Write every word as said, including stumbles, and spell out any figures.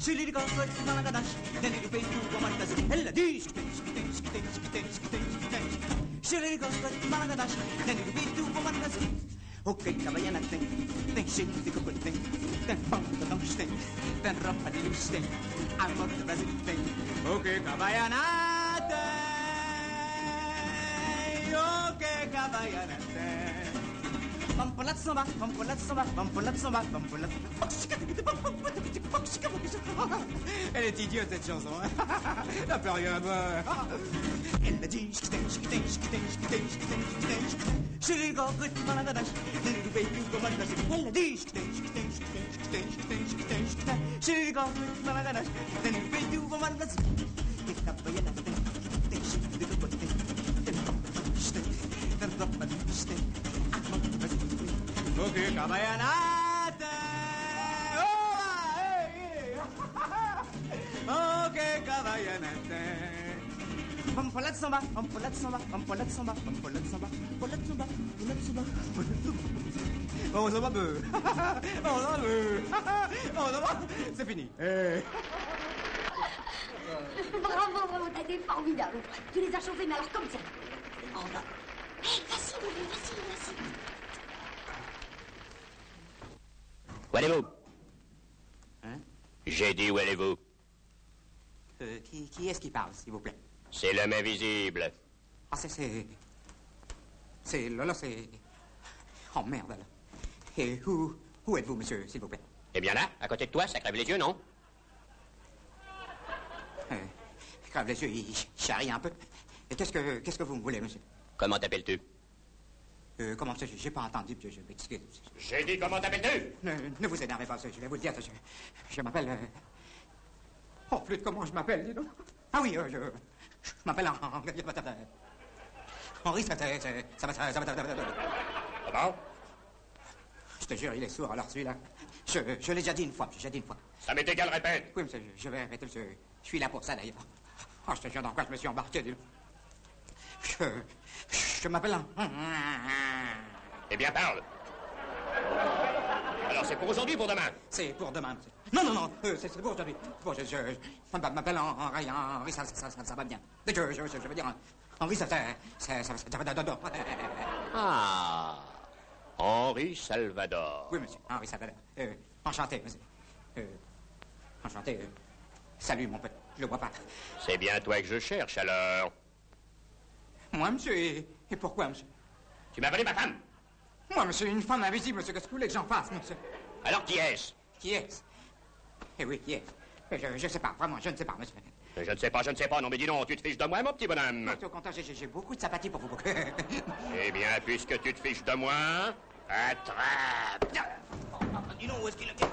Chili go go malagadash, then you pay to go malagadash. Ella dish, dish, dish, dish, dish, dish, dish. Chili go go malagadash, then you pay to go malagadash. Okay, caballana thing, then shit the good thing, then pump the dump thing, then rump a little thing. I'm not the best thing. Okay, caballana thing. Okay, caballana thing. Pampalatsoma, pampalatsoma, pampalatsoma, pampalatsoma. Elle est idiote cette chanson. La période. Elle a dit Chérie, go, good, malagadash. Then you pay you go malagadash. Elle a dit Chérie, go, good, malagadash. Then you pay you go malagadash. If the boy and the thing, they should be the good thing. Then then the bad thing. Okay, cabayanate. Oh, okay, cabayanate. Pampolat samba, pampolat samba, pampolat samba, pampolat samba, pampolat samba, pampolat samba. Oh, ça va peu. Oh, ça va peu. Oh, ça va. C'est fini. Bravo, bravo, t'as été formidable. Tu les as chauffés, mais alors comme ça. Oh, là. Hé, facile, facile, facile. Où allez-vous? Hein? J'ai dit où allez-vous? Euh, qui, qui est-ce qui parle, s'il vous plaît? C'est l'homme invisible. Ah, c'est... C'est... C'est... Là, là, c'est... Oh, merde, là. Et où... Où êtes-vous, monsieur, s'il vous plaît? Eh bien là, à côté de toi, ça crève les yeux, non? Euh, crève les yeux, il charrie un peu. Et qu'est-ce que... Qu'est-ce que vous me voulez, monsieur? Comment t'appelles-tu? Euh, comment ça, j'ai pas entendu, monsieur, je m'excuse. J'ai dit comment t'appelles-tu? Ne, ne vous énervez pas, monsieur, je vais vous le dire, monsieur. Je m'appelle... Euh... Oh, flûte, comment je m'appelle, dis donc? Ah oui, euh, je... Je m'appelle Henri... Henri, ça... Ça va... Ça va... Ça va... Comment? Je te jure, il est sourd, alors celui-là... Je, je l'ai déjà dit une fois, j'ai déjà dit une fois. Ça m'est égal, répète. Oui, monsieur, je, je vais répéter, monsieur. Je suis là pour ça, d'ailleurs. Oh, je te jure, dans quoi je me suis embarqué, dis donc. Je... Je m'appelle... Eh bien, parle. Alors, c'est pour aujourd'hui ou pour demain? C'est pour demain, monsieur. Non, non, non, euh, c'est pour aujourd'hui. Bon, je... Je, je m'appelle Henri, Henri, ça, ça, ça, ça va bien. Je, je, je, je veux dire... Henri, ça... Ça... Ça... Ça... Ça... Ah... Henri Salvador. Oui, monsieur, Henri Salvador. Euh, enchanté, monsieur. Euh, enchanté. Euh, salut, mon pote. Je le vois pas. C'est bien toi que je cherche, alors. Moi, monsieur, et, et pourquoi, monsieur? Tu m'as volé ma femme? Moi, monsieur, une femme invisible, monsieur, qu'est-ce que vous voulez que j'en fasse, monsieur? Alors, qui est-ce? Qui est-ce? Eh oui, qui est-ce? Je, je sais pas, vraiment, je ne sais pas, monsieur. Je ne sais pas, je ne sais pas. Non, mais dis donc, tu te fiches de moi, mon petit bonhomme? Non, au contraire, j'ai beaucoup de sympathie pour vous. Eh bien, puisque tu te fiches de moi, attrape! Dis donc, où est-ce qu'il a...